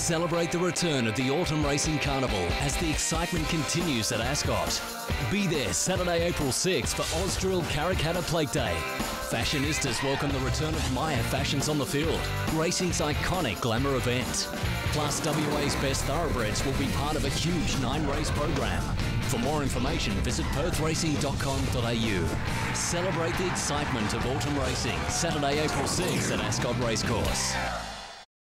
Celebrate the return of the Autumn Racing Carnival as the excitement continues at Ascot. Be there Saturday, April 6th for Ausdrill Karrakatta Plate Day. Fashionistas welcome the return of Myer Fashions on the field, racing's iconic glamour event. Plus, WA's best thoroughbreds will be part of a huge 9-race program. For more information, visit perthracing.com.au. Celebrate the excitement of autumn racing, Saturday, April 6th at Ascot Racecourse.